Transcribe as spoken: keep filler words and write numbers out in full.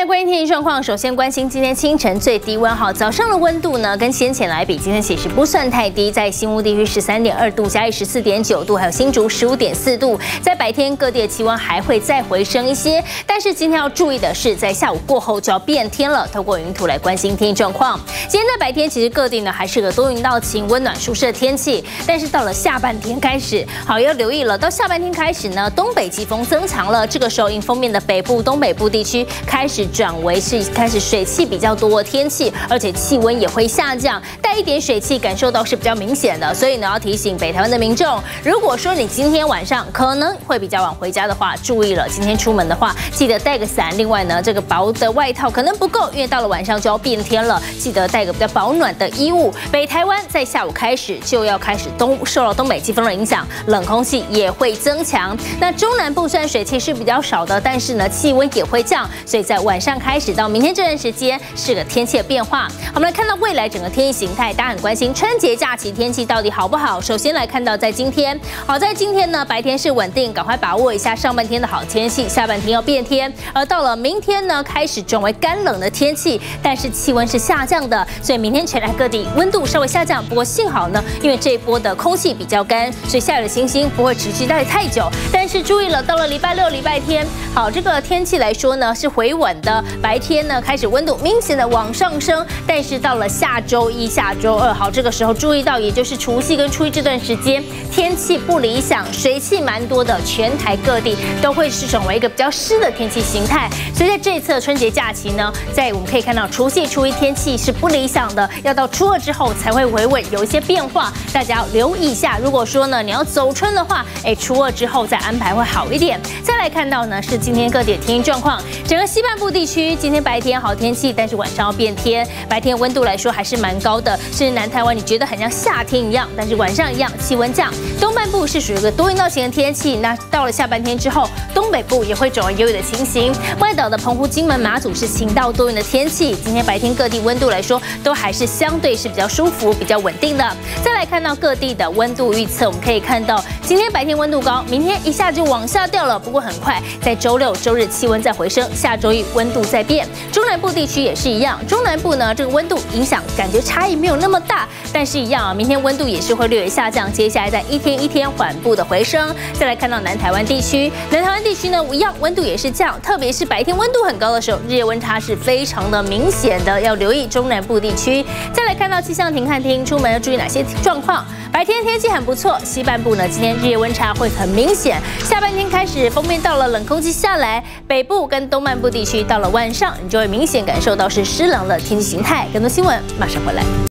关心天气状况，首先关心今天清晨最低温哈，早上的温度呢跟先前来比，今天其实不算太低，在新屋地区十三点二度，嘉义十四点九度，还有新竹十五点四度。在白天各地的气温还会再回升一些，但是今天要注意的是，在下午过后就要变天了。透过云图来关心天气状况。今天在白天其实各地呢还是个多云到晴、温暖舒适的天气，但是到了下半天开始，好要留意了。到下半天开始呢，东北季风增强了，这个时候迎风面的北部、东北部地区开始转为是开始水汽比较多的天气，而且气温也会下降，带一点水汽，感受到是比较明显的。所以呢，要提醒北台湾的民众，如果说你今天晚上可能会比较晚回家的话，注意了，今天出门的话记得带个伞。另外呢，这个薄的外套可能不够，因为到了晚上就要变天了，记得带个比较保暖的衣物。北台湾在下午开始就要开始东受到东北季风的影响，冷空气也会增强。那中南部虽然水汽是比较少的，但是呢气温也会降，所以在晚上开始到明天这段时间是个天气的变化。我们来看到未来整个天气形态，大家很关心春节假期天气到底好不好？首先来看到在今天，好在今天呢白天是稳定，赶快把握一下上半天的好天气，下半天要变天。而到了明天呢，开始转为干冷的天气，但是气温是下降的，所以明天全台各地温度稍微下降。不过幸好呢，因为这一波的空气比较干，所以下雨的星星不会持续待太久。但是注意了，到了礼拜六、礼拜天，好这个天气来说呢是回稳的，白天呢开始温度明显的往上升，但是到了下周一、下周二，好这个时候注意到，也就是除夕跟初一这段时间，天气不理想，水汽蛮多的，全台各地都会是成为一个比较湿的天气形态。所以在这一次的春节假期呢，在我们可以看到除夕、初一天气是不理想的，要到初二之后才会回稳，有一些变化，大家要留意一下。如果说呢你要走春的话，哎，初二之后再安排会好一点。再来看到呢是今天各地的天气状况，整个西半部地区今天白天好天气，但是晚上要变天。白天温度来说还是蛮高的，甚至南台湾你觉得很像夏天一样，但是晚上一样气温降。东半部是属于一个多云到晴的天气，那到了下半天之后，东北部也会转为有雨的情形。外岛的澎湖、金门、马祖是晴到多云的天气。今天白天各地温度来说，都还是相对是比较舒服、比较稳定的。再来看到各地的温度预测，我们可以看到今天白天温度高，明天一下就往下掉了。不过很快在周六、周日气温再回升，下周一温度再变。中南部地区也是一样，中南部呢这个温度影响感觉差异没有那么大，但是一样啊，明天温度也是会略微下降，接下来在一天一天缓步的回升。再来看到南台湾地区，南台湾地区呢一样温度也是降，特别是白天温度很高的时候，日夜温差是非常的明显的，要留意中南部地区。再来看到气象停看厅，出门要注意哪些状况？白天天气很不错，西半部呢今天日夜温差会很明显，下半天开始锋面到了冷空气下来，北部跟东半部地区到了晚上，你就会明显感受到是湿冷的天气形态。更多新闻马上回来。